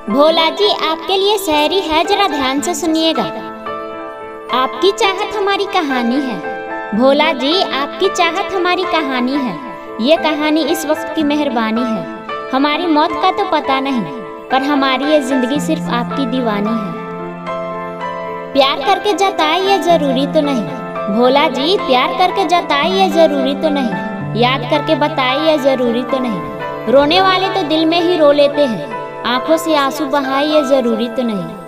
भोला जी आपके लिए शायरी है, जरा ध्यान से सुनिएगा। आपकी चाहत हमारी कहानी है। भोला जी आपकी चाहत हमारी कहानी है। ये कहानी इस वक्त की मेहरबानी है। हमारी मौत का तो पता नहीं, पर हमारी ये जिंदगी सिर्फ आपकी दीवानी है। प्यार करके जताए ये जरूरी तो नहीं। भोला जी प्यार करके जताए ये जरूरी तो नहीं। याद करके बताए ये जरूरी तो नहीं। रोने वाले तो दिल में ही रो लेते हैं, आंखों से आंसू बहाए ये जरूरी तो नहीं।